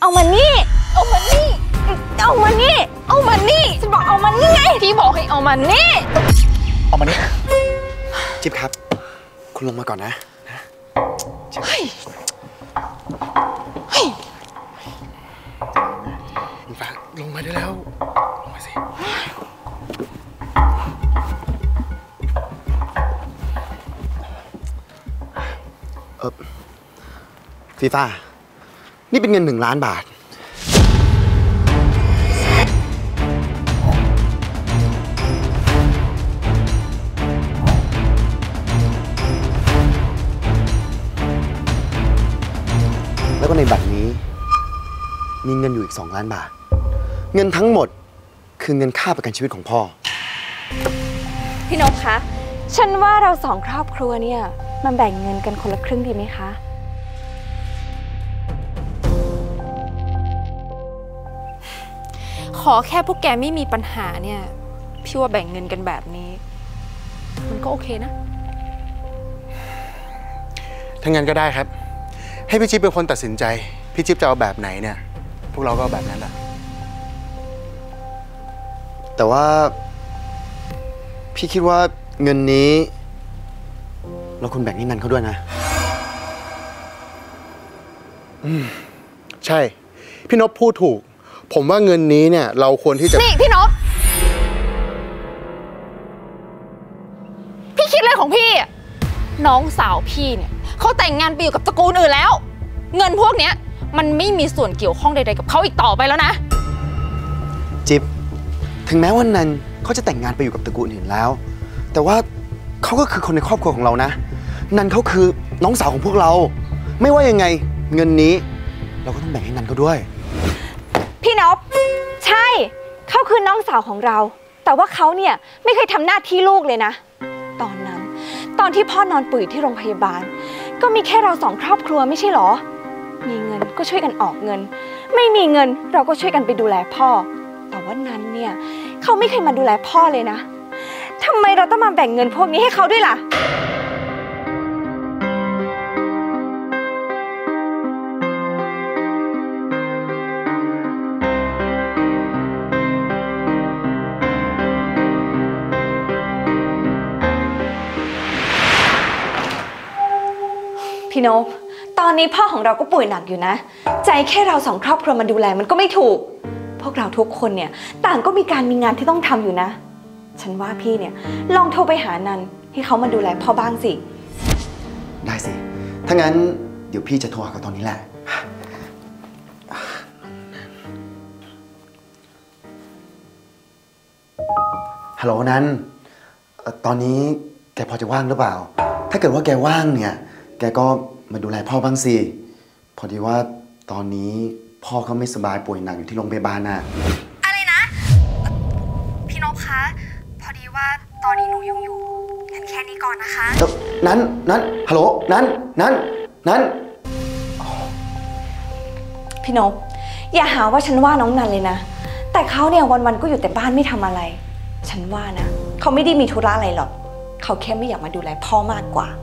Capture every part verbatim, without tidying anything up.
เอามานี่เอามานี่เอามานี่เอามานี่ฉันบอกเอามานี่ไงพี่บอกให้เอามานี่เอามานี่จิ๊บครับคุณลงมาก่อนนะนะเฮ้ยเฮ้ยอิงฟ้าลงมาได้แล้วลงมาสิเออฟีฟ่านี่เป็นเงินหนึ่งล้านบาทแล้วก็ในบัตรนี้มีเงินอยู่อีกสองล้านบาทเงินทั้งหมดคือเงินค่าประกันชีวิตของพ่อพี่นพคะฉันว่าเราสองครอบครัวเนี่ยมันแบ่งเงินกันคนละครึ่งดีไหมคะขอแค่พวกแกไม่มีปัญหาเนี่ยพี่ว่าแบ่งเงินกันแบบนี้มันก็โอเคนะถ้างั้นก็ได้ครับให้พี่จิ๊บเป็นคนตัดสินใจพี่จิ๊บจะเอาแบบไหนเนี่ยพวกเราก็เอาแบบนั้นแหละแต่ว่าพี่คิดว่าเงินนี้เราควรแบ่งให้นันเขาด้วยนะอืมใช่พี่นพพูดถูกผมว่าเงินนี้เนี่ยเราควรที่จะนี่พี่นพพี่คิดอะไรของพี่น้องสาวพี่เนี่ยเขาแต่งงานไปอยู่กับตระกูลอื่นแล้วเงินพวกเนี้ยมันไม่มีส่วนเกี่ยวข้องใดๆกับเขาอีกต่อไปแล้วนะจิ๊บถึงแม้ว่านันเขาจะแต่งงานไปอยู่กับตระกูลอื่นแล้วแต่ว่าเขาก็คือคนในครอบครัวของเรานะนันเขาคือน้องสาวของพวกเราไม่ว่ายังไงเงินนี้เราก็ต้องแบ่งให้นันเขาด้วยพี่นพใช่เขาคือน้องสาวของเราแต่ว่าเขาเนี่ยไม่เคยทำหน้าที่ลูกเลยนะตอนนั้นตอนที่พ่อนอนป่วยที่โรงพยาบาลก็มีแค่เราสองครอบครัวไม่ใช่หรอมีเงินก็ช่วยกันออกเงินไม่มีเงินเราก็ช่วยกันไปดูแลพ่อแต่ว่านั้นเนี่ยเขาไม่เคยมาดูแลพ่อเลยนะทำไมเราต้องมาแบ่งเงินพวกนี้ให้เขาด้วยล่ะพี่นพตอนนี้พ่อของเราก็ป่วยหนักอยู่นะใจแค่เราสองครอบครัวมาดูแลมันก็ไม่ถูกพวกเราทุกคนเนี่ยต่างก็มีการมีงานที่ต้องทำอยู่นะฉันว่าพี่เนี่ยลองโทรไปหานันให้เขามาดูแลพ่อบ้างสิได้สิถ้างั้นเดี๋ยวพี่จะโทรหาเขาตอนนี้แหละฮัลโหลนันตอนนี้แกพอจะว่างหรือเปล่าถ้าเกิดว่าแกว่างเนี่ยแกก็มาดูแลพ่อบ้างสิพอดีว่าตอนนี้พ่อเขาไม่สบายป่วยหนักอยู่ที่โรงพยาบาลน่ะอะไรนะพี่นพคะพอดีว่าตอนนี้หนูยุ่งอยู่งั้นแค่นี้ก่อนนะคะนั้นนั้นฮัลโหลนั้นนั้นนั้นพี่นพอย่าหาว่าฉันว่าน้องนันเลยนะแต่เขาเนี่ยวันๆก็อยู่แต่บ้านไม่ทำอะไรฉันว่านะเขาไม่ได้มีธุระอะไรหรอกเขาแค่ไม่อยากมาดูแลพ่อมากกว่า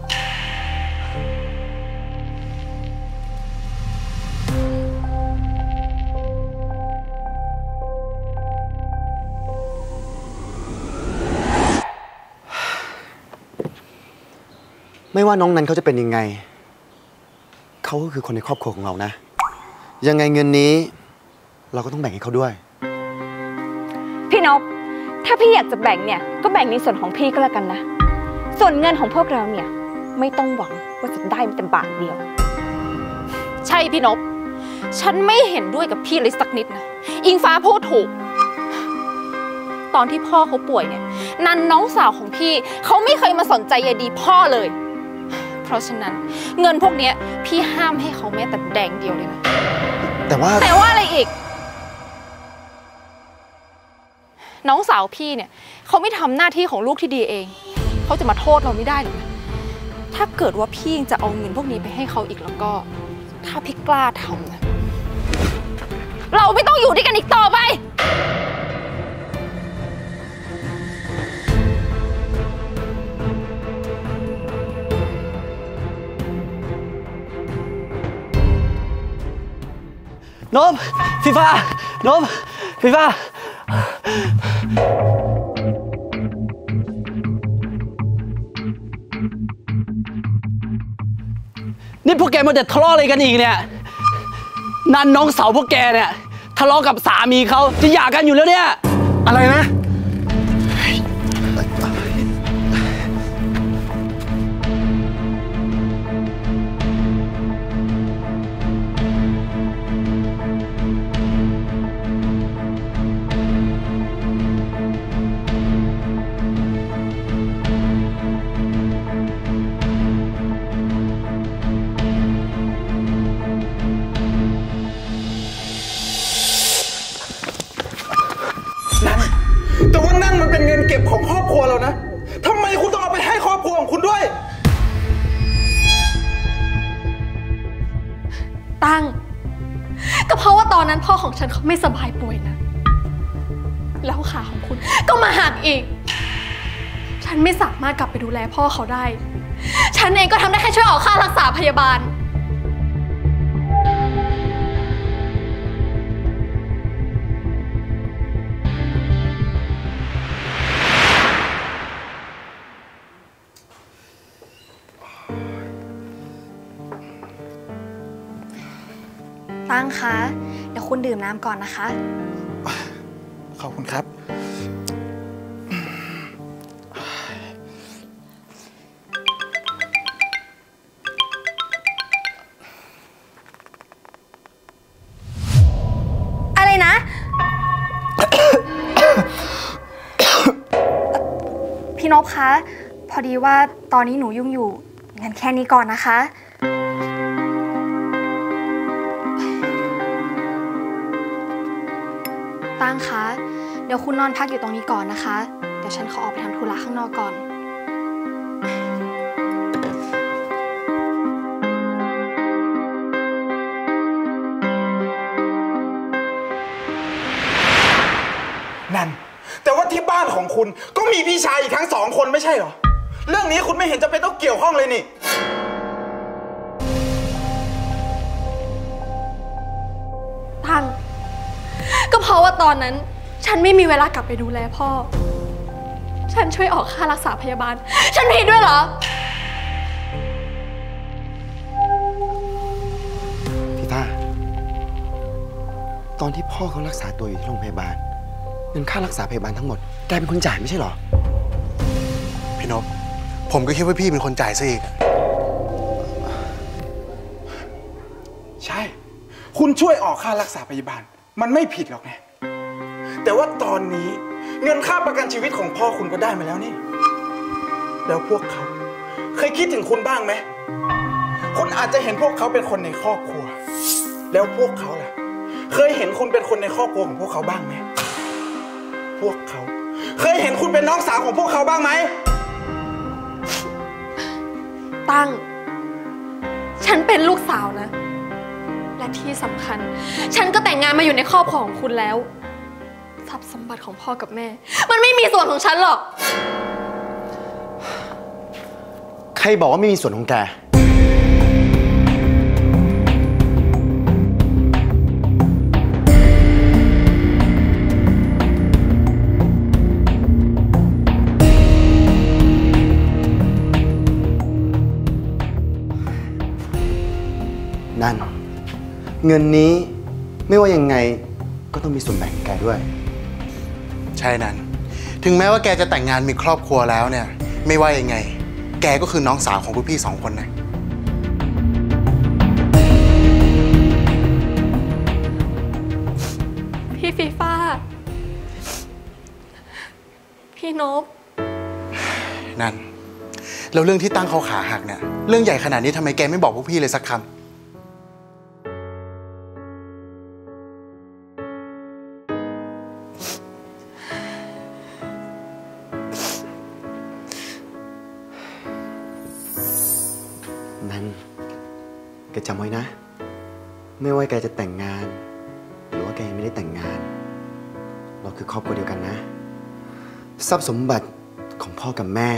ไม่ว่าน้องนันเขาจะเป็นยังไงเขาก็คือคนในครอบครัวของเรานะยังไงเงินนี้เราก็ต้องแบ่งให้เขาด้วยพี่นพถ้าพี่อยากจะแบ่งเนี่ยก็แบ่งในส่วนของพี่ก็แล้วกันนะส่วนเงินของพวกเราเนี่ยไม่ต้องหวังว่าจะได้แต่บาทเดียวใช่พี่นพฉันไม่เห็นด้วยกับพี่เลยสักนิดนะอิงฟ้าพูดถูกตอนที่พ่อเขาป่วยเนี่ยนันน้องสาวของพี่เขาไม่เคยมาสนใจใยดีพ่อเลยเพราะฉะนั้นเงินพวกนี้พี่ห้ามให้เขาแม้แต่แดงเดียวเลยนะแต่ว่าแต่ว่าอะไรอีกน้องสาวพี่เนี่ยเขาไม่ทำหน้าที่ของลูกที่ดีเองเขาจะมาโทษเราไม่ได้หรอกนะถ้าเกิดว่าพี่ยังจะเอาเงินพวกนี้ไปให้เขาอีกแล้วก็ถ้าพี่กล้าทำนะเราไม่ต้องอยู่ด้วยกันอีกต่อไปนบฟีฟ่านบฟีฟ่านี่พวกแกมาแต่ทะเลาะอะไรกันอีกเนี่ยนั่นน้องสาวพวกแกเนี่ยทะเลาะกับสามีเขาจะหย่ากันอยู่แล้วเนี่ยอะไรนะแต่ว่านั่นมันเป็นเงินเก็บของครอบครัวเรานะทำไมคุณต้องเอาไปให้ครอบครัวของคุณด้วยตั้งก็เพราะว่าตอนนั้นพ่อของฉันเขาไม่สบายป่วยนะแล้วขาของคุณก็มาหักอีกฉันไม่สามารถกลับไปดูแลพ่อเขาได้ฉันเองก็ทำได้แค่ช่วยออกค่ารักษาพยาบาลตั้งคะเดี๋ยวคุณดื่มน้ำก่อนนะคะขอบคุณครับอะไรนะ พี่นพคะพอดีว่าตอนนี้หนูยุ่งอยู่งั้นแค่นี้ก่อนนะคะตั้งคะเดี๋ยวคุณนอนพักอยู่ตรงนี้ก่อนนะคะเดี๋ยวฉันขอออกไปทำธุระข้างนอกก่อนนั่นแต่ว่าที่บ้านของคุณก็มีพี่ชายอีกทั้งสองคนไม่ใช่เหรอเรื่องนี้คุณไม่เห็นจะเป็นต้องเกี่ยวข้องเลยนี่ตั้งก็เพราะว่าตอนนั้นฉันไม่มีเวลากลับไปดูแลพ่อฉันช่วยออกค่ารักษาพยาบาลฉันผิดด้วยเหรอพี่ต้าตอนที่พ่อเขารักษาตัวอยู่ที่โรงพยาบาลเงินค่ารักษาพยาบาลทั้งหมดแกเป็นคนจ่ายไม่ใช่เหรอพี่นพผมก็คิดว่าพี่เป็นคนจ่ายซะอีกใช่คุณช่วยออกค่ารักษาพยาบาลมันไม่ผิดหรอกไงแต่ว่าตอนนี้เงินค่าประกันชีวิตของพ่อคุณก็ได้มาแล้วนี่แล้วพวกเขาเคยคิดถึงคุณบ้างไหมคุณอาจจะเห็นพวกเขาเป็นคนในครอบครัวแล้วพวกเขาล่ะเคยเห็นคุณเป็นคนในครอบครัวของพวกเขาบ้างไหมพวกเขาเคยเห็นคุณเป็นน้องสาวของพวกเขาบ้างไหมตั้งฉันเป็นลูกสาวนะและที่สำคัญฉันก็แต่งงานมาอยู่ในครอบครัวของคุณแล้วทรัพย์สมบัติของพ่อกับแม่มันไม่มีส่วนของฉันหรอกใครบอกว่าไม่มีส่วนของแกนั่นเงินนี้ไม่ว่ายังไงก็ต้องมีส่วนแบ่งของแกด้วยใช่นั้นถึงแม้ว่าแกจะแต่งงานมีครอบครัวแล้วเนี่ยไม่ว่ายังไงแกก็คือน้องสาวของพวกพี่สองคนนะพี่ฟีฟ่าพี่นพนั่นแล้วเรื่องที่ตั้งเขาขาหักเนี่ยเรื่องใหญ่ขนาดนี้ทำไมแกไม่บอกพวกพี่เลยสักคำนั้นแกจำไว้นะไม่ว่าแกจะแต่งงานหรือว่าแกยังไม่ได้แต่งงานเราคือครอบครัวเดียวกันนะทรัพย์สมบัติของพ่อกับแม่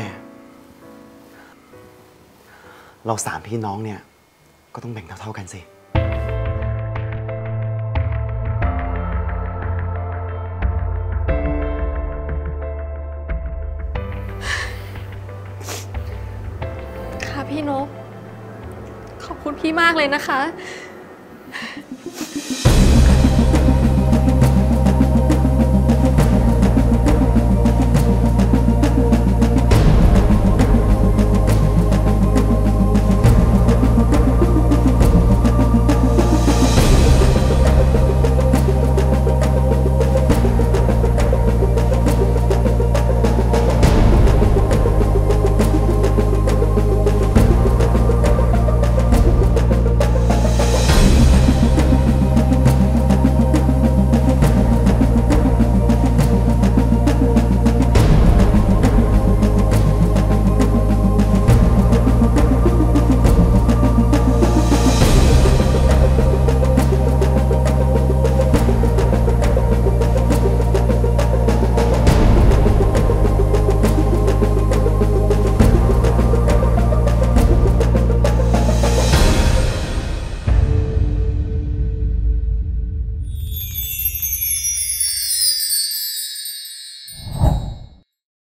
เราสามพี่น้องเนี่ยก็ต้องแบ่งเท่าๆกันสิพี่มากเลยนะคะ